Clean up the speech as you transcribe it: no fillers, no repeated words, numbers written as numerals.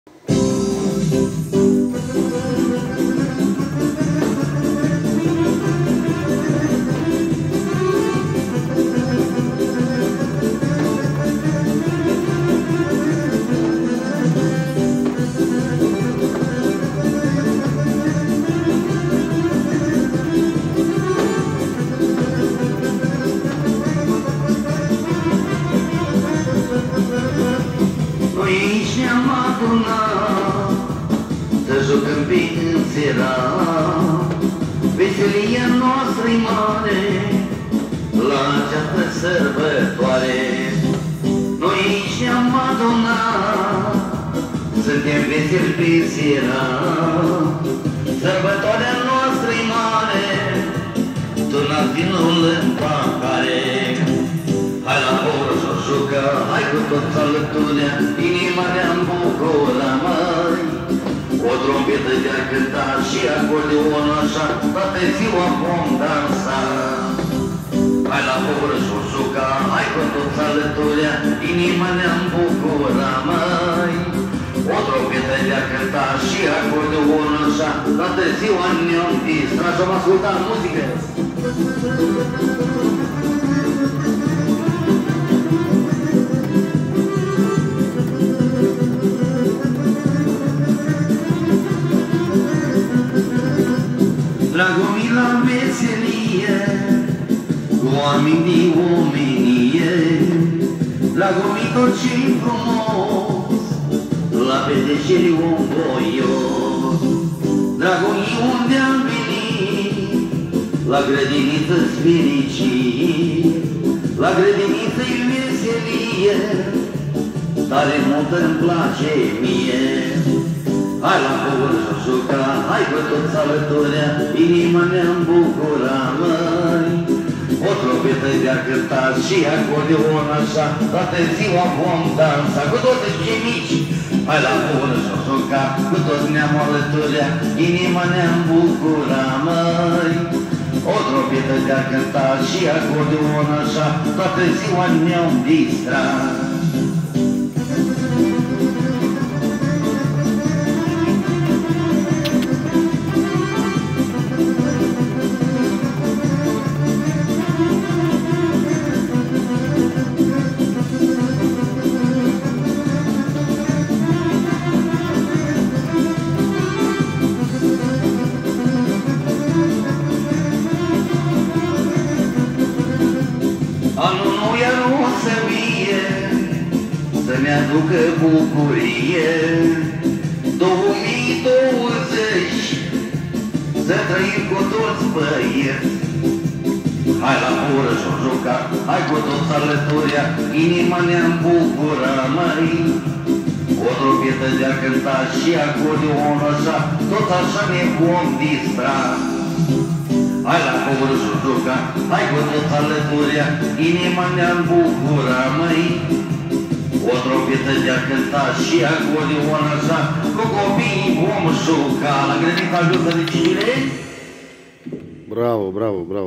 Aici ne-am adunat să jucăm pe înțerat. Veselia noastră-i mare la această sărbătoare. Noi aici ne-am adunat, suntem veseli pe serat. Sărbătoarea noastră-i mare, turnați vinul în pahare. Hai la oră s-o jucă, hai cu toți alăturea, inima ne-am bucura, măi. O trompetă de-a cânta și acordeon așa, toată ziua vom dansa. Hai la oră s-o jucă, hai cu toți alăturea, inima ne-am bucura, măi. O trompetă de-a cânta și acordeon așa, toată ziua ne-am distrat. Și-am ascultat muzică. Dragomii la veselie, cu oameni de omenie, dragomii tot ce-i frumos, la petreceri omboios. Dragomii unde-am venit, la grădiniță-ți fericit, la grădiniță-i veselie, tare multă-mi place mie. Hai la oră s-o juca, hai cu toți alăturea, inima ne-am bucura, măi. O trompetă de-a cânta și acordeon așa, toată ziua vom dansa, cu toți cei mici. Hai la oră s-o juca, cu toți ne-am alăturea, inima ne-am bucura, măi. O trompetă de-a cânta și acordeon așa, toată ziua ne-am distrat. Anul nou iar o să vie, să-mi aducă bucurie. 2020, să trăim cu toți băieți. Hai la oră s-o juca, hai cu toți alăturea, inima ne-am bucura, măi. O trompetă de-a cânta și acordeon așa, tot așa ne vom distra. Hai la oră s-o juca, hai cu toți alăturea, inima ne-am bucura, măi. O trompetă de-a cânta și acordeon așa, cu copiii vom juca la grădinița Justă de Cine. Bravo, bravo, bravo.